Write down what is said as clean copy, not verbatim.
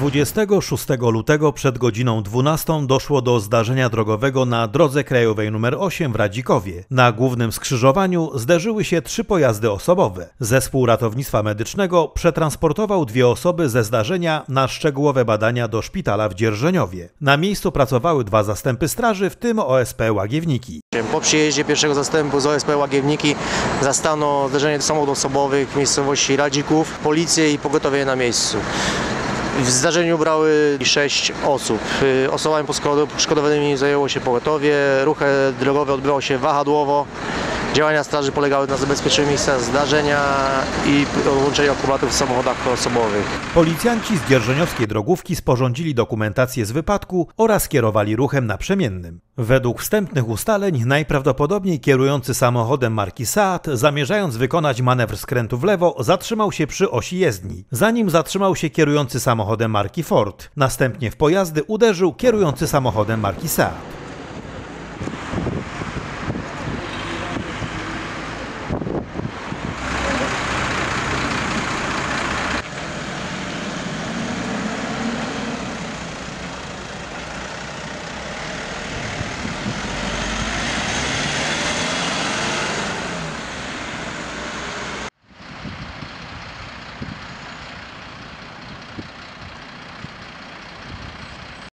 26 lutego przed godziną 12 doszło do zdarzenia drogowego na drodze krajowej nr 8 w Radzikowie. Na głównym skrzyżowaniu zderzyły się 3 pojazdy osobowe. Zespół ratownictwa medycznego przetransportował 2 osoby ze zdarzenia na szczegółowe badania do szpitala w Dzierżoniowie. Na miejscu pracowały 2 zastępy straży, w tym OSP Łagiewniki. Po przyjeździe pierwszego zastępu z OSP Łagiewniki zastano zderzenie samochodów osobowych w miejscowości Radzików, policję i pogotowie na miejscu. W zdarzeniu brały 6 osób. Osobami poszkodowanymi zajęło się pogotowie, ruch drogowy odbywał się wahadłowo. Działania straży polegały na zabezpieczeniu miejsca zdarzenia i odłączeniu akumulatorów w samochodach osobowych. Policjanci z dzierżoniowskiej drogówki sporządzili dokumentację z wypadku oraz kierowali ruchem naprzemiennym. Według wstępnych ustaleń najprawdopodobniej kierujący samochodem marki Seat, zamierzając wykonać manewr skrętu w lewo, zatrzymał się przy osi jezdni. Zanim zatrzymał się kierujący samochodem marki Ford. Następnie w pojazdy uderzył kierujący samochodem marki Seat.